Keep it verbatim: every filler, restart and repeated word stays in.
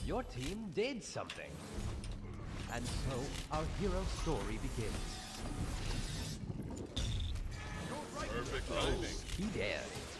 Your team did something. And so, our hero story begins. Perfect timing. He dared.